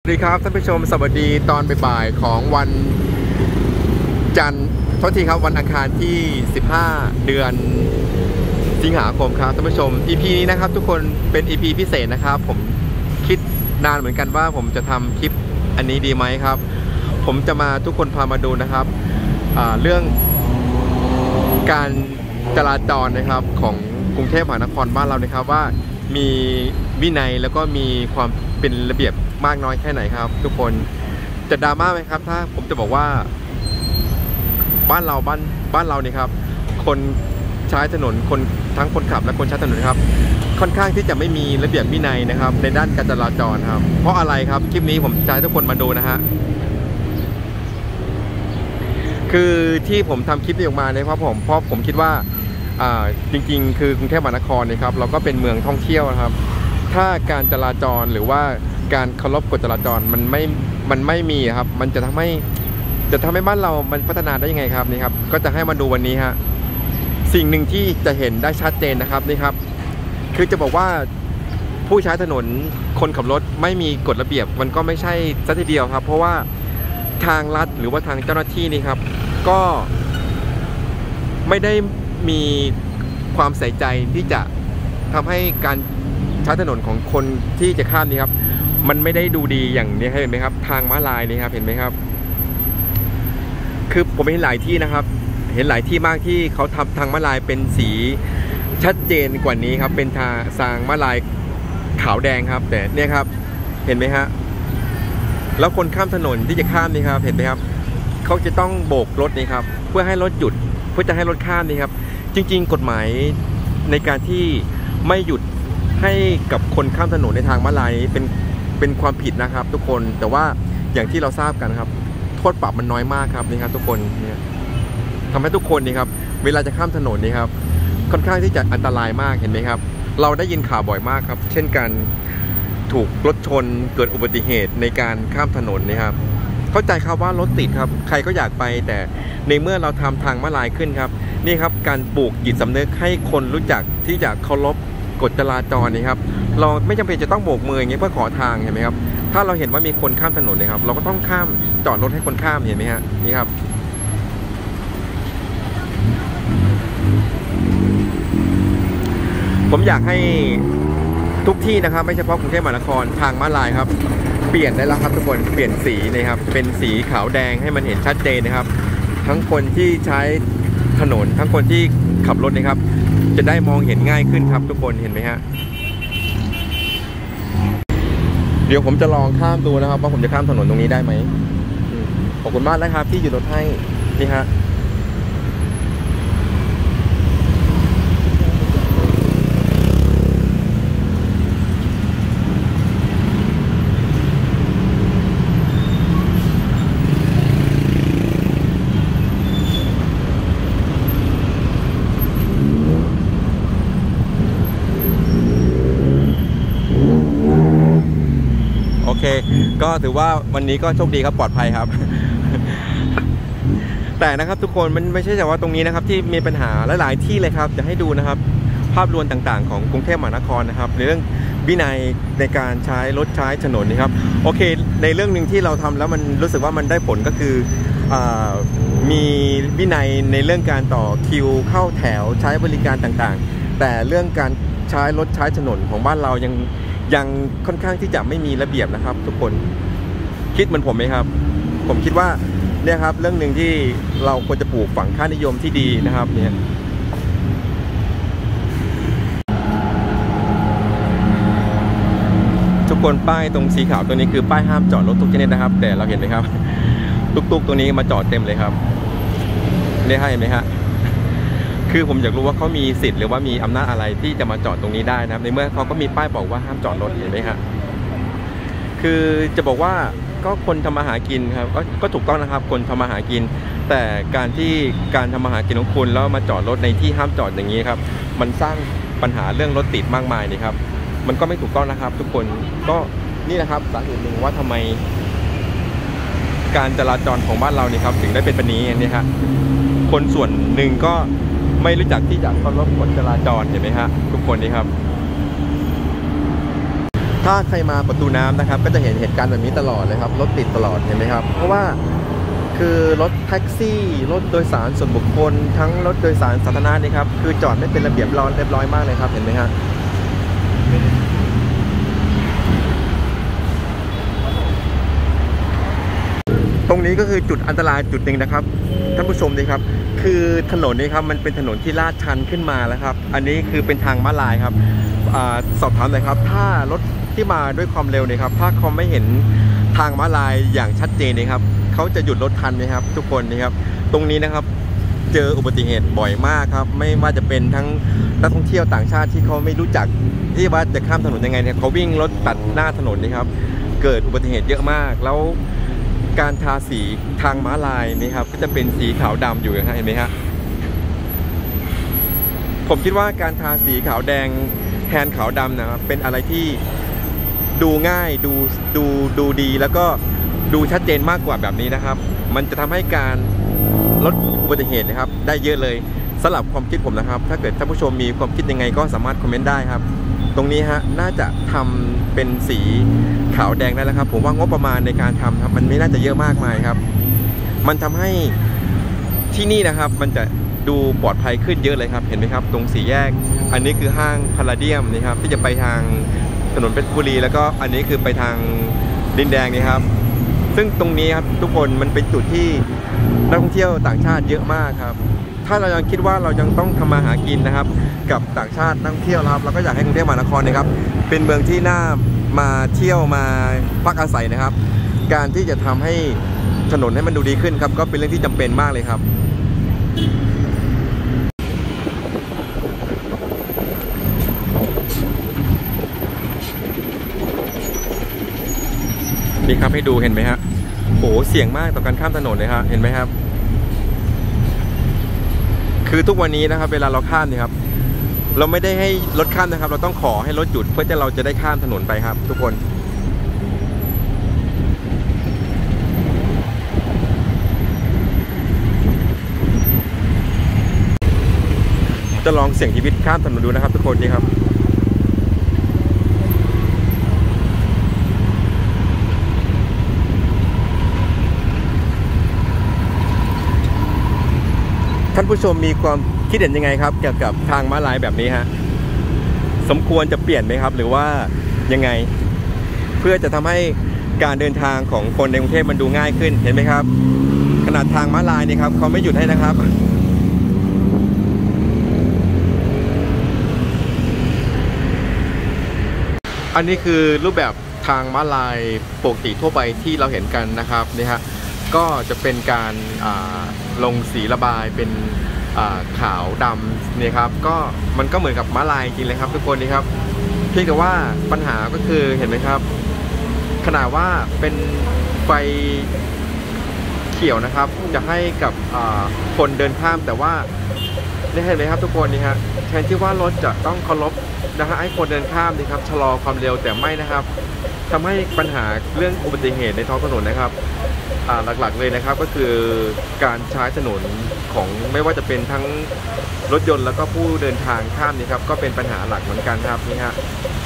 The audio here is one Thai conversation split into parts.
สวัสดีครับท่านผู้ชมสวัสดีตอนบ่ายๆของวันจันทร์โทษทีครับวันอังคารที่15เดือนสิงหาคมครับท่านผู้ชม EP นี้นะครับทุกคนเป็น EP พิเศษนะครับผมคิดนานเหมือนกันว่าผมจะทำคลิปอันนี้ดีไหมครับผมจะมาทุกคนพามาดูนะครับเรื่องการจราจรนะครับของกรุงเทพมหานครบ้านเรานะครับว่ามีวินัยแล้วก็มีความเป็นระเบียบมากน้อยแค่ไหนครับทุกคนจะดราม่าไหมครับถ้าผมจะบอกว่าบ้านเราเนี่ยครับคนใช้ถนนคนทั้งคนขับและคนใช้ถนนครับค่อนข้างที่จะไม่มีระเบียบวินัยนะครับในด้านการจราจรครับเพราะอะไรครับคลิปนี้ผมจะให้ทุกคนมาดูนะฮะคือที่ผมทำคลิปนี้ออกมาเนี่ยเพราะผมคิดว่าจริงๆคือกรุงเทพมหานครเนี่ยครับเราก็เป็นเมืองท่องเที่ยวนะครับถ้าการจราจรหรือว่าการเคารพกฎจราจรมันไม่มีครับมันจะทำให้บ้านเรามันพัฒนาได้ยังไงครับนี่ครับก็จะให้มาดูวันนี้ฮะสิ่งหนึ่งที่จะเห็นได้ชัดเจนนะครับนี่ครับคือจะบอกว่าผู้ใช้ถนนคนขับรถไม่มีกฎระเบียบมันก็ไม่ใช่ซะทีเดียวครับเพราะว่าทางรัฐหรือว่าทางเจ้าหน้าที่นี่ครับก็ไม่ได้มีความใส่ใจที่จะทำให้การใช้ถนนของคนที่จะข้ามนี่ครับมันไม่ได้ดูดีอย่างนี้เห็นไหมครับทางม้าลายนี่ครับเห็นไหมครับคือผมเห็นหลายที่นะครับเห็นหลายที่มากที่เขาทำทางม้าลายเป็นสีชัดเจนกว่านี้ครับเป็นทางม้าลายขาวแดงครับแต่เนี่ยครับเห็นไหมฮะแล้วคนข้ามถนนที่จะข้ามนี่ครับเห็นไหมครับเขาจะต้องโบกรถนี่ครับเพื่อให้รถหยุดเพื่อจะให้รถข้ามนี่ครับจริงๆกฎหมายในการที่ไม่หยุดให้กับคนข้ามถนนในทางม้าลายเป็นความผิดนะครับทุกคนแต่ว่าอย่างที่เราทราบกันครับโทษปรับมันน้อยมากครับนี่ครับทุกคนเนี่ยทำให้ทุกคนนี่ครับเวลาจะข้ามถนนนี่ครับค่อนข้างที่จะอันตรายมากเห็นไหมครับเราได้ยินข่าวบ่อยมากครับเช่นการถูกรถชนเกิดอุบัติเหตุในการข้ามถนนนี่ครับเข้าใจครับว่ารถติดครับใครก็อยากไปแต่ในเมื่อเราทำทางม้าลายขึ้นครับนี่ครับการปลูกจิตสำนึกให้คนรู้จักที่จะเคารพกฎจราจรนี่ครับเราไม่จำเป็นจะต้องโบกมืออย่างเงี้ยเพื่อขอทางเห็นไหมครับถ้าเราเห็นว่ามีคนข้ามถนนเนี่ยครับเราก็ต้องข้ามจอดรถให้คนข้ามเห็นไหมฮะนี่ครับผมอยากให้ทุกที่นะครับไม่เฉพาะกรุงเทพมหานครทางม้าลายครับเปลี่ยนได้แล้วครับทุกคนเปลี่ยนสีนะครับเป็นสีขาวแดงให้มันเห็นชัดเจนนะครับทั้งคนที่ใช้ถนนทั้งคนที่ขับรถนะครับจะได้มองเห็นง่ายขึ้นครับทุกคนเห็นไหมฮะเดี๋ยวผมจะลองข้ามดูนะครับว่าผมจะข้ามถนนตรงนี้ได้ไหมขอบคุณมากนะครับที่หยุดรถให้นี่ฮะโอเคก็ถือว่าวันนี้ก็โชคดีครับปลอดภัยครับ แต่นะครับทุกคนมันไม่ใช่แต่ว่าตรงนี้นะครับที่มีปัญหาหลายๆที่เลยครับจะให้ดูนะครับภาพรวมต่างๆของกรุงเทพมหานครนะครับในเรื่องวินัยในการใช้รถใช้ถนนนะครับโอเคในเรื่องหนึ่งที่เราทำแล้วมันรู้สึกว่ามันได้ผลก็คือมีวินัยในเรื่องการต่อคิวเข้าแถวใช้บริการต่างๆแต่เรื่องการใช้รถใช้ถนนของบ้านเรายังค่อนข้างที่จะไม่มีระเบียบนะครับทุกคนคิดเหมือนผมไหมครับผมคิดว่าเนี่ยครับเรื่องหนึ่งที่เราควรจะปลูกฝังค่านิยมที่ดีนะครับเนี่ยทุกคนป้ายตรงสีขาวตัวนี้คือป้ายห้ามจอดรถทุกชนิดนะครับแต่เราเห็นไหมครับตุกๆตัวนี้มาจอดเต็มเลยครับเนี่ยเห็นไหมฮะคือผมอยากรู้ว่าเขามีสิทธิ์หรือว่ามีอำนาจอะไรที่จะมาจอดตรงนี้ได้นะครับในเมื่อเขาก็มีป้ายบอกว่าห้ามจอดรถเห็นไหมครับคือจะบอกว่าก็คนทำมาหากินครับก็ถูกต้องนะครับคนทำมาหากินแต่การทำมาหากินของคุณแล้วมาจอดรถในที่ห้ามจอดอย่างนี้ครับมันสร้างปัญหาเรื่องรถติดมากมายนี่ครับมันก็ไม่ถูกต้องนะครับทุกคนก็นี่นะครับสาเหตุหนึ่งว่าทำไมการจราจรของบ้านเรานี่ครับถึงได้เป็นแบบนี้นี่ครับคนส่วนหนึ่งก็ไม่รู้จักที่จะเคารพกฎจราจรเห็นไหมฮะทุกคนนี่ครับ ถถ้าใครมาประตูน้ำนะครับก็จะเห็นเหตุการณ์แบบนี้ตลอดเลยครับรถติดตลอดเห็นไหมครับเพราะว่าคือรถแท็กซี่รถโดยสารส่วนบุคคลทั้งรถโดยสารสาธารณะนี่ครับคือจอดไม่เป็นระเบียบเรียบร้อยมากเลยครับเห็นไหมฮะตรงนี้ก็คือจุดอันตรายจุดหนึ่งนะครับท่านผู้ชมดีครับคือถนนนี้ครับมันเป็นถนนที่ลาดชันขึ้นมาแล้วครับอันนี้คือเป็นทางม้าลายครับสอบถามหน่อยครับถ้ารถที่มาด้วยความเร็วเนี่ยครับถ้าเขาไม่เห็นทางม้าลายอย่างชัดเจนเนี่ยครับเขาจะหยุดรถทันไหมครับทุกคนนี่ครับตรงนี้นะครับเจออุบัติเหตุบ่อยมากครับไม่ว่าจะเป็นทั้งนักท่องเที่ยวต่างชาติที่เขาไม่รู้จักที่ว่าจะข้ามถนนยังไงเนี่ยเขาวิ่งรถตัดหน้าถนนนี่ครับเกิดอุบัติเหตุเยอะมากแล้วการทาสีทางม้าลายนี่ครับก็จะเป็นสีขาวดำอยู่นะเห็นไหมฮะผมคิดว่าการทาสีขาวแดงแทนขาวดำนะครับเป็นอะไรที่ดูง่ายดูดีแล้วก็ดูชัดเจนมากกว่าแบบนี้นะครับมันจะทำให้การลดอุบัติเหตุนะครับได้เยอะเลยสำหรับความคิดผมนะครับถ้าเกิดท่านผู้ชมมีความคิดยังไงก็สามารถคอมเมนต์ได้ครับตรงนี้ฮะน่าจะทำเป็นสีขาวแดงได้แล้วครับผมว่างบประมาณในการทำครับมันไม่น่าจะเยอะมากมายครับมันทำให้ที่นี่นะครับมันจะดูปลอดภัยขึ้นเยอะเลยครับเห็นไหมครับตรงสี่แยกอันนี้คือห้างพาราเดียมนะครับที่จะไปทางถนนเพชรบุรีแล้วก็อันนี้คือไปทางดินแดงนี่ครับซึ่งตรงนี้ครับทุกคนมันเป็นจุดที่นักท่องเที่ยวต่างชาติเยอะมากครับถ้าเรายังคิดว่าเรายังต้องทำมาหากินนะครับกับต่างชาตินักท่องเที่ยวครับเราก็อยากให้กรุงเทพมหานครนะครับเป็นเมืองที่น่ามาเที่ยวมาพักอาศัยนะครับการที่จะทำให้ถนนให้มันดูดีขึ้นครับก็เป็นเรื่องที่จำเป็นมากเลยครับนี่ครับให้ดูเห็นไหมฮะโอ้เสี่ยงมากต่อการข้ามถนนเลยครับเห็นไหมครับคือทุกวันนี้นะครับเวลาเราข้ามเนี่ยครับเราไม่ได้ให้รถข้ามนะครับเราต้องขอให้รถหยุดเพื่อเราจะได้ข้ามถนนไปครับทุกคนจะลองเสี่ยงชีวิตข้ามถนนดูนะครับทุกคนนี่ครับท่านผู้ชมมีความคิดเห็นยังไงครับเกี่ยวกับทางม้าลายแบบนี้ฮะสมควรจะเปลี่ยนไหมครับหรือว่ายังไงเพื่อจะทำให้การเดินทางของคนในกรุงเทพมันดูง่ายขึ้นเห็นไหมครับขนาดทางม้าลายนี่ครับเขาไม่หยุดให้นะครับอันนี้คือรูปแบบทางม้าลายปกติทั่วไปที่เราเห็นกันนะครับนี่ฮะก็จะเป็นการลงสีระบายเป็นขาวดำนี่ครับก็มันก็เหมือนกับม้าลายจริงเลยครับทุกคนนี่ครับเพียงแต่ว่าปัญหาก็คือเห็นไหมครับขนาดว่าเป็นไฟเขียวนะครับจะให้กับคนเดินข้ามแต่ว่านี่เห็นไหมครับทุกคนนี่ฮะแทนที่ว่ารถจะต้องเคารพนะฮะให้คนเดินข้ามนี่ครับชะลอความเร็วแต่ไม่นะครับทำให้ปัญหาเรื่องอุบัติเหตุในท้องถนนนะครับหลักๆเลยนะครับก็คือการใช้ถนนของไม่ว่าจะเป็นทั้งรถยนต์แล้วก็ผู้เดินทางข้ามนี่ครับก็เป็นปัญหาหลักเหมือนกันครับนี่ฮะ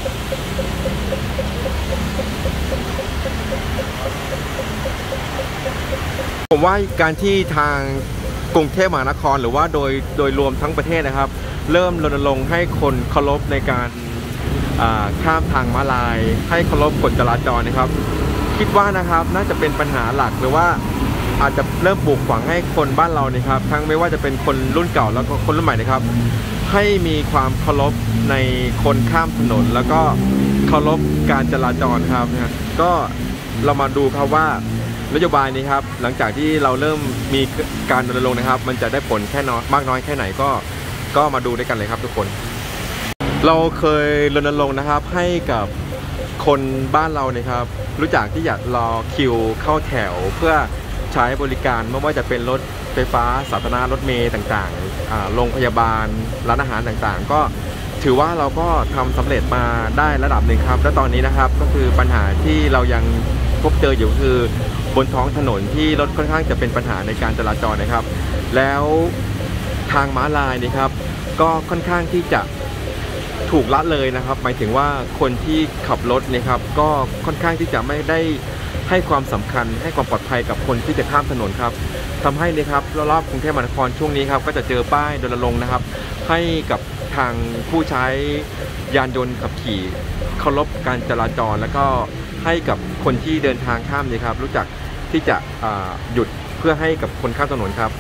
ผมว่าการที่ทางกรุงเทพมหานครหรือว่าโดยรวมทั้งประเทศนะครับเริ่มรณรงค์ให้คนเคารพในการข้ามทางม้าลายให้เคารพกฎจราจรนะครับคิดว่านะครับน่าจะเป็นปัญหาหลักหรือว่าอาจจะเริ่มปลูกฝังให้คนบ้านเราเนี่ยครับทั้งไม่ว่าจะเป็นคนรุ่นเก่าแล้วก็คนรุ่นใหม่นะครับให้มีความเคารพในคนข้ามถนนแล้วก็เคารพการจราจรครับก็เรามาดูครับว่านโยบายนี้ครับหลังจากที่เราเริ่มมีการรณรงค์นะครับมันจะได้ผลแค่น้อยมากน้อยแค่ไหนก็มาดูด้วยกันเลยครับทุกคนเราเคยรณรงค์นะครับให้กับคนบ้านเราเนี่ยครับรู้จักที่อยากรอคิวเข้าแถวเพื่อใช้บริการไม่ว่าจะเป็นรถไฟฟ้าสาธารณะรถเมล์ต่างๆโรงพยาบาลร้านอาหารต่างๆก็ถือว่าเราก็ทำสำเร็จมาได้ระดับหนึ่งครับและตอนนี้นะครับก็คือปัญหาที่เรายังพบเจออยู่คือบนท้องถนนที่รถค่อนข้างจะเป็นปัญหาในการจราจรนะครับแล้วทางม้าลายนี่ครับก็ค่อนข้างที่จะถถูกละเลยนะครับหมายถึงว่าคนที่ขับรถนะครับก็ค่อนข้างที่จะไม่ได้ให้ความสำคัญให้ความปลอดภัยกับคนที่จะข้ามถนนครับทำให้นะครับรอบๆกรุงเทพมหานครช่วงนี้ครับก็จะเจอป้ายรณรงค์นะครับให้กับทางผู้ใช้ยานยนต์ขับขี่เคารพการจราจรแล้วก็ให้กับคนที่เดินทางข้ามนี่ครับรู้จักที่จะหยุดเพื่อให้กับคนข้ามถนนครับ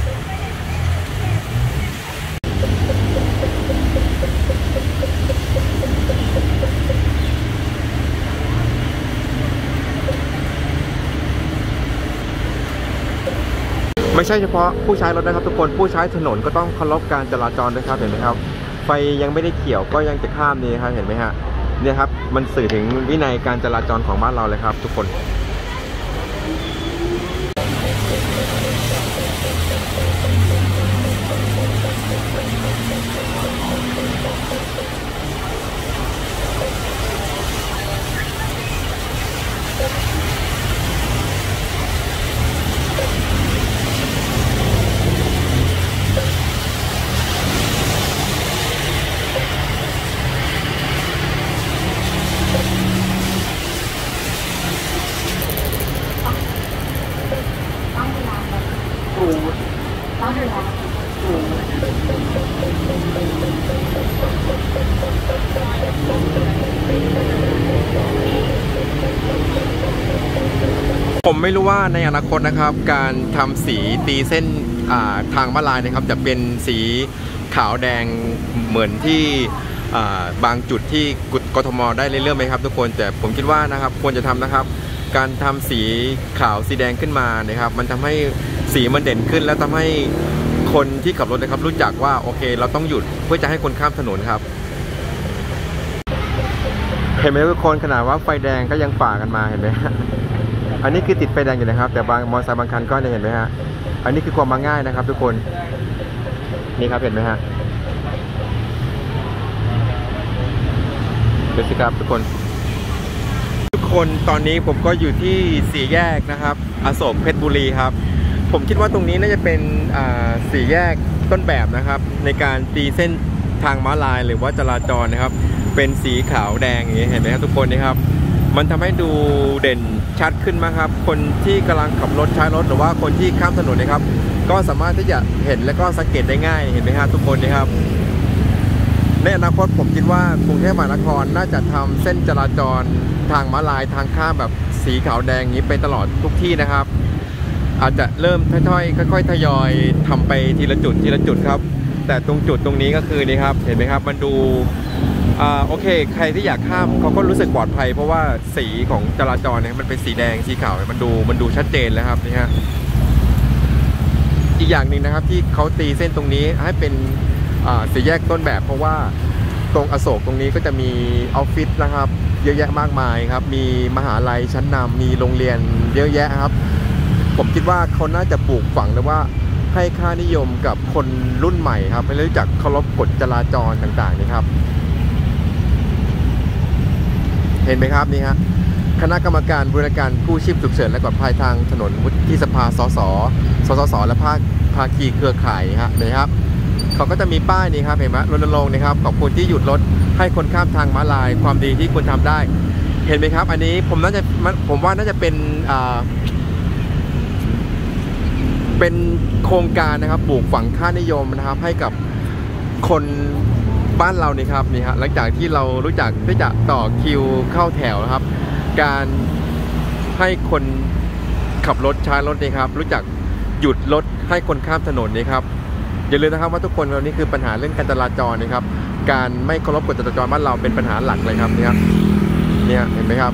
ไม่ใช่เฉพาะผู้ใช้รถนะครับทุกคนผู้ใช้ถนนก็ต้องเคารพการจราจรด้วยครับเห็นไหมครับไฟยังไม่ได้เขียวก็ยังจะข้ามนี่ครับเห็นไหมฮะเนี่ยครับมันสื่อถึงวินัยการจราจรของบ้านเราเลยครับทุกคนผมไม่รู้ว่าในอนาคตนะครับการทำสีตีเส้นทางม้าลายนะครับจะเป็นสีขาวแดงเหมือนที่บางจุดที่กทมได้เรื่อยๆไหมครับทุกคนแต่ผมคิดว่านะครับควรจะทำนะครับการทำสีขาวสีแดงขึ้นมานะครับมันทำให้สีมันเด่นขึ้นแล้วทำให้คนที่ขับรถนะครับรู้จักว่าโอเคเราต้องหยุดเพื่อจะให้คนข้ามถนนครับเห็นไหมทุกคนขนาดว่าไฟแดงก็ยังฝ่ากันมาเห็นไหมอันนี้คือติดไฟแดงอยู่นะครับแต่บางมอเตอร์ไซค์บางคันก็เห็นไหมฮะอันนี้คือความมาง่ายนะครับทุกคนนี่ครับเห็นไหมฮะดูสิครับทุกคนตอนนี้ผมก็อยู่ที่สี่แยกนะครับอโศกเพชรบุรีครับผมคิดว่าตรงนี้น่าจะเป็นสี่แยกต้นแบบนะครับในการตีเส้นทางม้าลายหรือว่าจราจรนะครับเป็นสีขาวแดงอย่างนี้เห็นไหมครับทุกคนนะครับมันทำให้ดูเด่นชัดขึ้นมากครับคนที่กำลังขับรถใช้รถหรือว่าคนที่ข้ามถนนนะครับก็สามารถที่จะเห็นและก็สังเกตได้ง่ายเห็นไหมครับทุกคนนะครับในอนาคตผมคิดว่ากรุงเทพมหานครน่าจะทำเส้นจราจรทางม้าลายทางข้ามแบบสีขาวแดงนี้ไปตลอดทุกที่นะครับอาจจะเริ่มค่อยๆทยอยทำไปทีละจุดครับแต่ตรงจุดตรงนี้ก็คือนี่ครับเห็นไหมครับมันดูโอเคใครที่อยากข้ามเขาก็รู้สึกปลอดภัยเพราะว่าสีของจราจรเนี่ยมันเป็นสีแดงสีขาวมันดูชัดเจนแล้วครับนี่ฮะอีกอย่างหนึ่งนะครับที่เขาตีเส้นตรงนี้ให้เป็นสี่แยกต้นแบบเพราะว่าตรงอโศกตรงนี้ก็จะมีออฟฟิศนะครับเยอะแยะมากมายครับมีมหาลัยชั้นนำมีโรงเรียนเยอะแยะครับผมคิดว่าเขาน่าจะปลูกฝังหรือว่าให้ค่านิยมกับคนรุ่นใหม่ครับให้รู้จักเคารพกฎจราจรต่างๆนี่ครับเห็นไหมครับนี่ฮะคณะกรรมการบริการกู้ชีพฉุกเฉินและปลอดภัยทางถนนวุฒิสภาสสและภาคีเครือข่ายฮะนะครับเขาก็จะมีป้ายนี่ครับเห็นไหมรณรงค์นะครับขอบคุณที่หยุดรถให้คนข้ามทางม้าลายความดีที่คุณทำได้เห็นไหมครับอันนี้ผมว่าน่าจะเป็นโครงการนะครับปลูกฝังค่านิยมนะครับให้กับคนบ้านเรานี่ครับนี่ฮะหลังจากที่เรารู้จักที่จะต่อคิวเข้าแถวนะครับการให้คนขับรถใช้รถนี่ครับรู้จักหยุดรถให้คนข้ามถนนนี่ครับอย่าลืมนะครับว่าทุกคนเรานี่คือปัญหาเรื่องการจราจรนะครับการไม่เคารพกฎจราจรบ้านเราเป็นปัญหาหลักเลยครับนี่ครับเนี่ยเห็นไหมครับ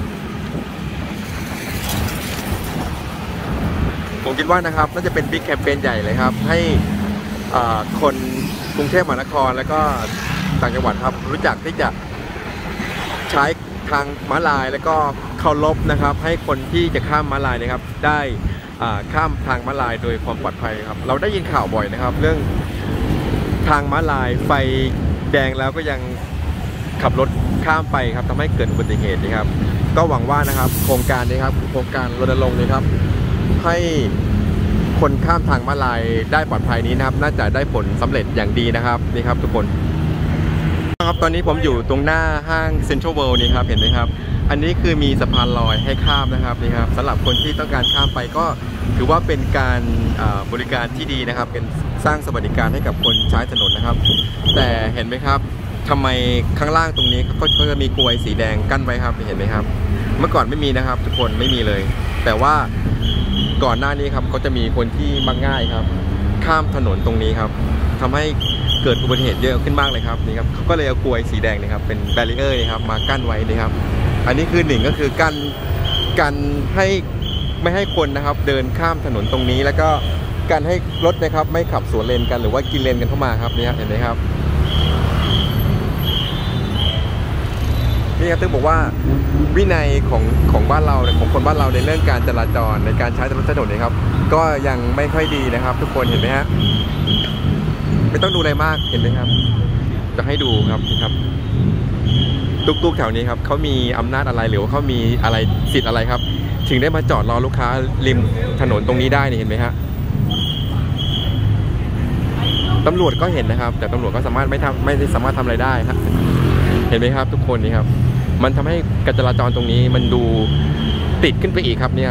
ผมคิดว่านะครับน่าจะเป็นบิ๊กแคมเปญใหญ่เลยครับให้คนกรุงเทพมหานครและก็ต่างจังหวัดครับรู้จักที่จะใช้ทางม้าลายแล้วก็เคารพนะครับให้คนที่จะข้ามม้าลายนะครับได้ข้ามทางม้าลายโดยความปลอดภัยครับเราได้ยินข่าวบ่อยนะครับเรื่องทางม้าลายไฟแดงแล้วก็ยังขับรถข้ามไปครับทำให้เกิดอุบัติเหตุนะครับก็หวังว่านะครับโครงการนี้ครับโครงการรณรงค์นะครับให้คนข้ามทางม้าลายได้ปลอดภัยนี้นะครับน่าจะได้ผลสำเร็จอย่างดีนะครับนี่ครับทุกคนครับตอนนี้ผมอยู่ตรงหน้าห้างเซ็นทรัลเวิลด์นี่ครับเห็นไหมครับอันนี้คือมีสะพานลอยให้ข้ามนะครับนี่ครับสำหรับคนที่ต้องการข้ามไปก็ถือว่าเป็นการบริการที่ดีนะครับเป็นสร้างสวัสดิการให้กับคนใช้ถนนนะครับแต่เห็นไหมครับทำไมข้างล่างตรงนี้เขาจะมีกลวยสีแดงกั้นไว้ครับเห็นไหมครับเมื่อก่อนไม่มีนะครับทุกคนไม่มีเลยแต่ว่าก่อนหน้านี้ครับเขาจะมีคนที่มักง่ายครับข้ามถนนตรงนี้ครับทำให้เกิดอุบัติเหตุเยอะขึ้นมากเลยครับนี่ครับเขาก็เลยเอากลวยสีแดงนะครับเป็นแบรีเออร์นะครับมากั้นไว้นะครับอันนี้คือหนึ่งก็คือกันให้ไม่ให้คนนะครับเดินข้ามถนนตรงนี้แล้วก็กันให้รถนะครับไม่ขับสวนเลนกันหรือว่ากินเลนกันเข้ามาครับนี่ครับเห็นไหมครับนี่ครับต้องบอกว่าวินัยของบ้านเราของคนบ้านเราในเรื่องการจราจรในการใช้รถถนนนี่ครับก็ยังไม่ค่อยดีนะครับทุกคนเห็นไหมฮะไม่ต้องดูอะไรมากเห็นไหมครับจะให้ดูครับนี่ครับตุ๊กๆแถวนี้ครับเขามีอำนาจอะไรหรือว่าเขามีอะไรสิทธิ์อะไรครับถึงได้มาจอดรอลูกค้าริมถนนตรงนี้ได้นี่เห็นไหมฮะตำรวจก็เห็นนะครับแต่ตำรวจก็ไม่ได้สามารถทำอะไรได้ครับเห็นไหมครับทุกคนนี่ครับมันทำให้การจราจรตรงนี้มันดูติดขึ้นไปอีกครับเนี่ย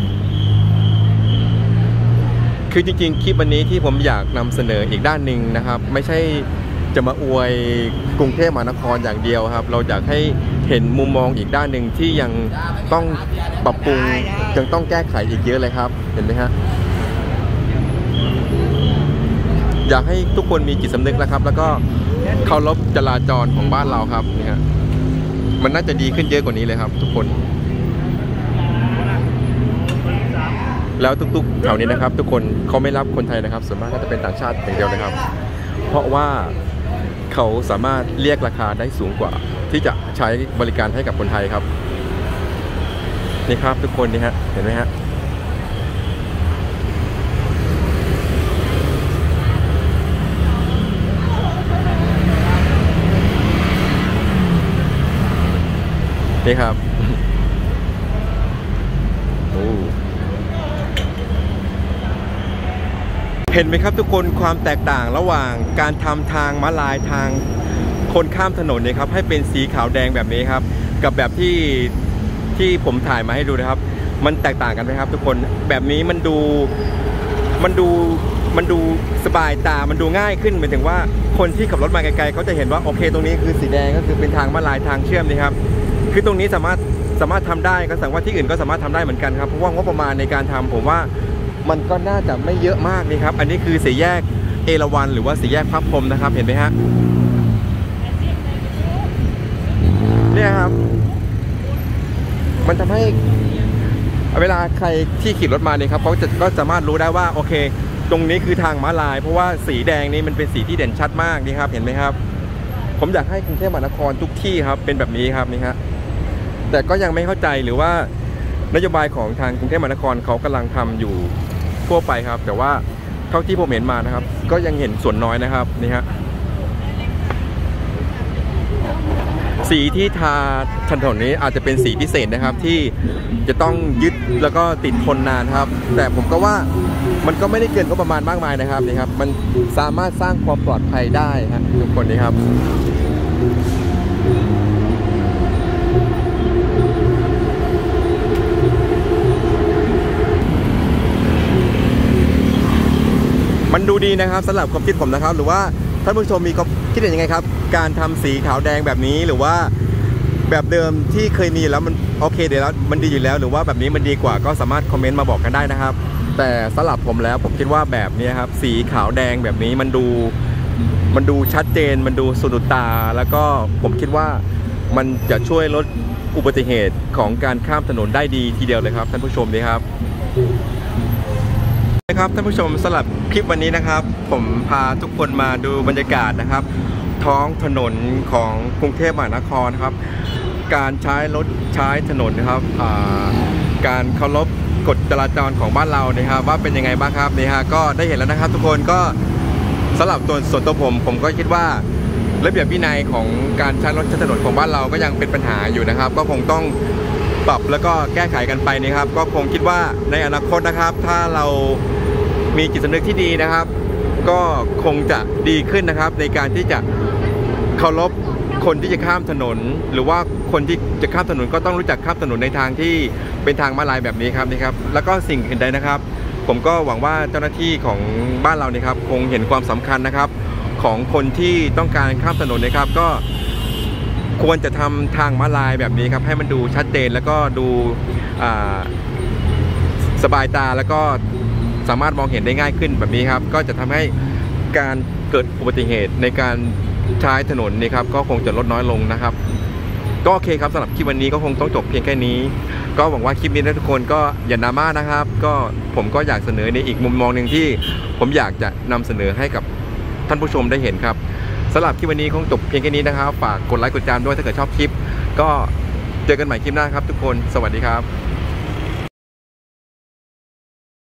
คือจริงๆคลิปวันนี้ที่ผมอยากนำเสนออีกด้านหนึ่งนะครับไม่ใช่จะมาอวยกรุงเทพมหานครอย่างเดียวครับเราอยากให้เห็นมุมมองอีกด้านหนึ่งที่ยังต้องปรับปรุงยังต้องแก้ไขอีกเยอะเลยครับเห็นไหมฮะอยากให้ทุกคนมีจิตสำนึกนะครับแล้วก็เคารพจราจรของบ้านเราครับนี่ฮะมันน่าจะดีขึ้นเยอะกว่านี้เลยครับทุกคนแล้วทุกๆแถวนี้นะครับทุกคนเขาไม่รับคนไทยนะครับส่วนมากก็จะเป็นต่างชาติอย่างเดียวนะครับเพราะว่าเขาสามารถเรียกราคาได้สูงกว่าที่จะใช้บริการให้กับคนไทยครับนี่ครับทุกคนนี่ฮะเห็นไหมฮะนี่ครับโอ้เห็นไหมครับทุกคนความแตกต่างระหว่างการทำทางม้าลายทางคนข้ามถนนเนี่ยครับให้เป็นสีขาวแดงแบบนี้ครับกับแบบที่ผมถ่ายมาให้ดูนะครับมันแตกต่างกันไหมครับทุกคนแบบนี้มันดูสบายตามันดูง่ายขึ้นหมายถึงว่าคนที่ขับรถมาไกลๆเขาจะเห็นว่าโอเคตรงนี้คือสีแดงก็คือเป็นทางม้าลายทางเชื่อมนี่ครับคือตรงนี้สามารถทำได้ก็แสดงว่าที่อื่นก็สามารถทำได้เหมือนกันครับเพราะว่างบประมาณในการทำผมว่ามันก็น่าจะไม่เยอะมากนี่ครับอันนี้คือสี่แยกเอราวัณหรือว่าสี่แยกพระพรหมนะครับเห็นไหมฮะเนี่ยครับมันทำให้เวลาใครที่ขี่รถมาเนี่ยครับเขาก็สามารถรู้ได้ว่าโอเคตรงนี้คือทางม้าลายเพราะว่าสีแดงนี้มันเป็นสีที่เด่นชัดมากนี่ครับเห็นไหมครับผมอยากให้กรุงเทพมหานครทุกที่ครับเป็นแบบนี้ครับนี่ฮะแต่ก็ยังไม่เข้าใจหรือว่านโยบายของทางกรุงเทพมหานครเขากำลังทำอยู่ทั่วไปครับแต่ว่าเท่าที่ผมเห็นมานะครับก็ยังเห็นส่วนน้อยนะครับนี่ฮะสีที่ทาถนนนี้อาจจะเป็นสีพิเศษนะครับที่จะต้องยึดแล้วก็ติดทนนานครับแต่ผมก็ว่ามันก็ไม่ได้เกินก็ประมาณมากมายนะครับนี่ครับมันสามารถสร้างความปลอดภัยได้ครับทุกคนนี่ครับมันดูดีนะครับสำหรับความคิดผมนะครับหรือว่าท่านผู้ชมมีความคิดเห็นยังไงครับการทำสีขาวแดงแบบนี้หรือว่าแบบเดิมที่เคยมีแล้วมันโอเคเดี๋ยวแล้วมันดีอยู่แล้วหรือว่าแบบนี้มันดีกว่าก็สามารถคอมเมนต์มาบอกกันได้นะครับแต่สำหรับผมแล้วผมคิดว่าแบบนี้ครับสีขาวแดงแบบนี้มันดูชัดเจนมันดูสะดุดตาแล้วก็ผมคิดว่ามันจะช่วยลดอุบัติเหตุของการข้ามถนนได้ดีทีเดียวเลยครับท่านผู้ชมนี่ครับนะครับท่านผู้ชมสำหรับคลิปวันนี้นะครับผมพาทุกคนมาดูบรรยากาศนะครับท้องถนนของกรุงเทพมหานครนะครับการใช้รถใช้ถนนนะครับการเคารพกฎจราจรของบ้านเรานะครับว่าเป็นยังไงบ้างครับนี่ฮะก็ได้เห็นแล้วนะครับทุกคนก็สำหรับส่วนตัวผมก็คิดว่าระเบียบวินัยของการใช้รถใช้ถนนของบ้านเราก็ยังเป็นปัญหาอยู่นะครับก็คงต้องปรับแล้วก็แก้ไขกันไปนะครับก็คงคิดว่าในอนาคตนะครับถ้าเรามีจิตสำนึกที่ดีนะครับก็คงจะดีขึ้นนะครับในการที่จะเคารพคนที่จะข้ามถนนหรือว่าคนที่จะข้ามถนนก็ต้องรู้จักข้ามถนนในทางที่เป็นทางม้าลายแบบนี้ครับนี่ครับแล้วก็สิ่งอื่นใดนะครับผมก็หวังว่าเจ้าหน้าที่ของบ้านเราเนี่ยครับคงเห็นความสำคัญนะครับของคนที่ต้องการข้ามถนนนะครับก็ควรจะทำทางม้าลายแบบนี้ครับให้มันดูชัดเจนแล้วก็ดูสบายตาแล้วก็สามารถมองเห็นได้ง่ายขึ้นแบบนี้ครับก็จะทำให้การเกิดอุบัติเหตุในการใช้ถนนนี่ครับก็คงจะลดน้อยลงนะครับก็โอเคครับสำหรับคลิปวันนี้ก็คงต้องจบเพียงแค่นี้ก็หวังว่าคลิปนี้ทุกคนก็อย่าดราม่านะครับก็ผมก็อยากเสนอในอีกมุมมองหนึ่งที่ผมอยากจะนำเสนอให้กับท่านผู้ชมได้เห็นครับสำหรับคลิปวันนี้คงจบเพียงแค่นี้นะครับฝากกดไลค์กดติดตามด้วยถ้าเกิดชอบคลิปก็เจอกันใหม่คลิปหน้าครับทุกคนสวัสดีครับ